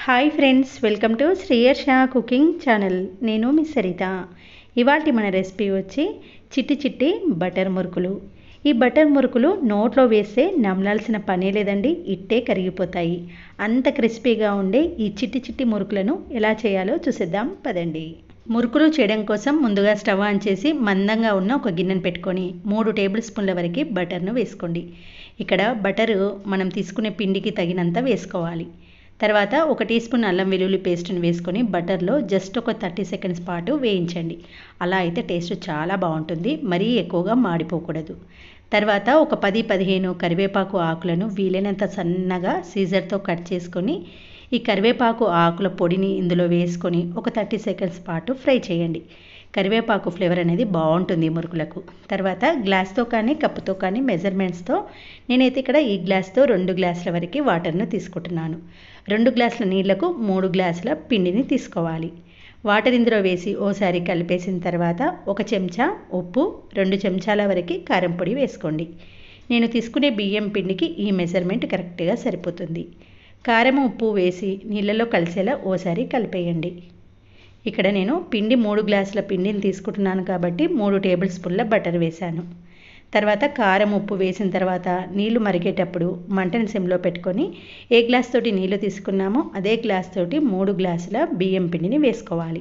Hi friends, welcome to Sriyarsha cooking channel. నేను మీ సరిత. ఇవాల్టి మన రెసిపీ వచ్చి చిట్టి చిట్టి బటర్ మురుకులు. ఈ బటర్ మురుకులు నోట్లో వేస్తే నమలాల్సిన పనే లేదండి, ఇట్టే కరిగిపోతాయి. అంత క్రిస్పీగా ఉండే ఈ చిట్టి చిట్టి మురుకులను ఎలా చేయాలో చూసేద్దాం పదండి. మురుకులు చేయడం కోసం ముందుగా స్టవ్ ఆన్ చేసి మందంగా ఉన్న ఒక గిన్నెను పెట్టుకొని 3 టేబుల్ స్పూన్ల వరకు బటర్ను వేసుకోండి. ఇక్కడ బటరు మనం తీసుకునే పిండికి తగినంత వేసుకోవాలి. తర్వాత 1 టీ స్పూన్ అల్లం వెల్లుల్లి పేస్ట్ని వేసుకొని బటర్లో జస్ట్ ఒక 30 సెకండ్స్ పాటు వేయించండి. అలా అయితే టేస్ట్ చాలా బాగుంటుంది, మరీ ఎక్కువగా మాడిపోకూడదు. తర్వాత ఒక 10-15 కరివేపాకు ఆకులను వీలైనంత సన్నగా సీజర్తో కట్ చేసుకొని ఈ కరివేపాకు ఆకుల పొడిని ఇందులో వేసుకొని ఒక 30 సెకండ్స్ పాటు ఫ్రై చేయండి. కరివేపాకు ఫ్లేవర్ అనేది బాగుంటుంది మురుకులకు. తర్వాత గ్లాస్తో కానీ కప్పుతో కానీ మెజర్మెంట్స్తో నేనైతే ఇక్కడ ఈ గ్లాస్తో 2 గ్లాసుల వరకు వాటర్ను తీసుకుంటున్నాను. 2 గ్లాసుల నీళ్లకు 3 గ్లాసుల పిండిని తీసుకోవాలి. వాటర్ ఇందులో వేసి ఓసారి కలిపేసిన తర్వాత 1 చెంచా ఉప్పు, 2 చెంచాల వరకు కారం పొడి వేసుకోండి. నేను తీసుకునే బియ్యం పిండికి ఈ మెజర్మెంట్ కరెక్ట్గా సరిపోతుంది. కారం ఉప్పు వేసి నీళ్ళలో కలిసేలా ఓసారి కలిపేయండి. ఇక్కడ నేను పిండి 3 గ్లాసుల పిండిని తీసుకుంటున్నాను కాబట్టి 3 టేబుల్ స్పూన్ల బటర్ వేశాను. తర్వాత కారం ఉప్పు వేసిన తర్వాత నీళ్లు మరిగేటప్పుడు మంటని సిమ్లో పెట్టుకొని ఏ గ్లాస్ తోటి నీళ్లు తీసుకున్నామో అదే గ్లాస్ తోటి 3 గ్లాసుల బియ్యం పిండిని వేసుకోవాలి.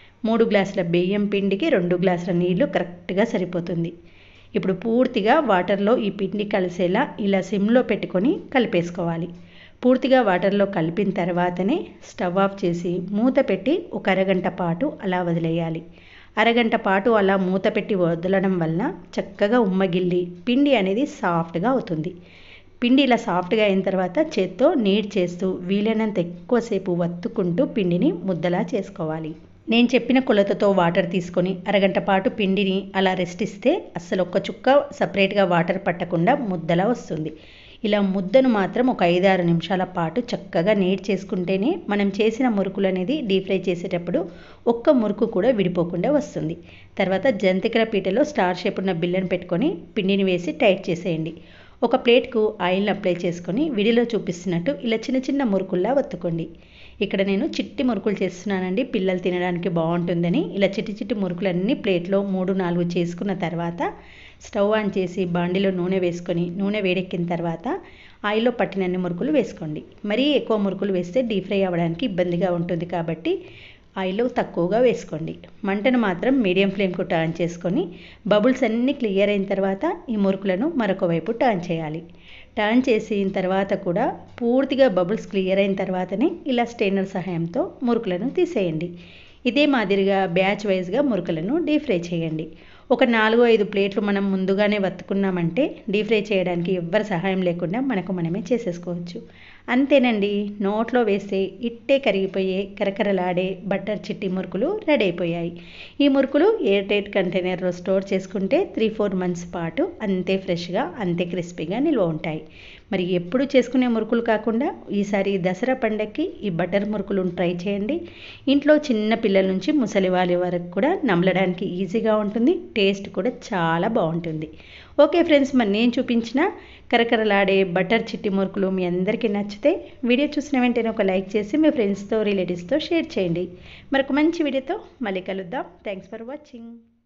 3 గ్లాసుల బియ్యం పిండికి 2 గ్లాసుల నీళ్లు కరెక్ట్గా సరిపోతుంది. ఇప్పుడు పూర్తిగా వాటర్లో ఈ పిండి కలిసేలా ఇలా సిమ్లో పెట్టుకొని కలిపేసుకోవాలి. పూర్తిగా వాటర్లో కలిపిన తర్వాతనే స్టవ్ ఆఫ్ చేసి మూత పెట్టి ఒక అరగంట పాటు అలా వదిలేయాలి. అరగంట పాటు అలా మూత పెట్టి వదలడం వలన చక్కగా ఉమ్మగిల్లి పిండి అనేది సాఫ్ట్గా అవుతుంది. పిండి ఇలా సాఫ్ట్గా అయిన తర్వాత చేత్తో నీడ్ చేస్తూ వీలైనంత ఎక్కువసేపు వత్తుకుంటూ పిండిని ముద్దలా చేసుకోవాలి. నేను చెప్పిన కొలతతో వాటర్ తీసుకొని అరగంట పాటు పిండిని అలా రెస్ట్ ఇస్తే అస్సలు ఒక్క చుక్క సపరేట్గా వాటర్ పట్టకుండా ముద్దలా వస్తుంది. ఇలా ముద్దను మాత్రం ఒక 5-6 నిమిషాల పాటు చక్కగా నీట్ చేసుకుంటేనే మనం చేసిన మురుకులు అనేది డీప్ ఫ్రై చేసేటప్పుడు ఒక్క మురుకు కూడా విడిపోకుండా వస్తుంది. తర్వాత జంతికల పీటలో స్టార్ షేప్ ఉన్న బిళ్ళను పెట్టుకొని పిండిని వేసి టైట్ చేసేయండి. ఒక ప్లేట్కు ఆయిల్ని అప్లై చేసుకొని వీడియోలో చూపిస్తున్నట్టు ఇలా చిన్న చిన్న మురుకుల్లా వత్తుకోండి. ఇక్కడ నేను చిట్టి మురుకులు చేస్తున్నానండి, పిల్లలు తినడానికి బాగుంటుందని. ఇలా చిట్టి చిట్టి మురుకులన్నీ ప్లేట్లో 3-4 చేసుకున్న తర్వాత స్టవ్ ఆన్ చేసి బాండిలో నూనె వేసుకొని నూనె వేడెక్కిన తర్వాత ఆయిల్లో పట్టినన్ని మురుకులు వేసుకోండి. మరీ ఎక్కువ మురుకులు వేస్తే డీప్ ఫ్రై అవ్వడానికి ఇబ్బందిగా ఉంటుంది కాబట్టి ఆయిల్లో తక్కువగా వేసుకోండి. మంటను మాత్రం మీడియం ఫ్లేమ్కు టర్న్ చేసుకొని బబుల్స్ అన్నీ క్లియర్ అయిన తర్వాత ఈ మురుకులను మరొక వైపు టర్న్ చేయాలి. టర్న్ చేసిన తర్వాత కూడా పూర్తిగా బబుల్స్ క్లియర్ అయిన తర్వాతనే ఇలా స్టెయినర్ సహాయంతో మురుకులను తీసేయండి. ఇదే మాదిరిగా బ్యాచ్ వైజ్గా మురుకులను డీప్ ఫ్రై చేయండి. ఒక 4-5 ప్లేట్లు మనం ముందుగానే వత్తుకున్నామంటే డీప్ ఫ్రై చేయడానికి ఎవ్వరి సహాయం లేకుండా మనమే చేసేసుకోవచ్చు. అంతేనండి, నోట్లో వేస్తే ఇట్టే కరిగిపోయే కరకరలాడే బటర్ చిట్టి మురుకులు రెడీ అయిపోయాయి. ఈ మురుకులు ఎయిర్ టైట్ కంటైనర్లో స్టోర్ చేసుకుంటే 3-4 మంత్స్ పాటు అంతే ఫ్రెష్గా అంతే క్రిస్పీగా నిల్వ ఉంటాయి. మరి ఎప్పుడు చేసుకునే మురుకులు కాకుండా ఈసారి దసరా పండగకి ఈ బటర్ మురుకులు ట్రై చేయండి. ఇంట్లో చిన్న పిల్లల నుంచి ముసలి వాళ్ళ వరకు కూడా నమలడానికి ఈజీగా ఉంటుంది, టేస్ట్ కూడా చాలా బాగుంటుంది. ఓకే ఫ్రెండ్స్, మరి నేను చూపించిన కరకరలాడే బటర్ చిట్టి మురుకులు మీ అందరికీ నచ్చితే వీడియో చూసిన వెంటనే ఒక లైక్ చేసి మీ ఫ్రెండ్స్తో రిలేటివ్స్తో షేర్ చేయండి. మరొక మంచి వీడియోతో మళ్ళీ కలుద్దాం. Thanks for watching.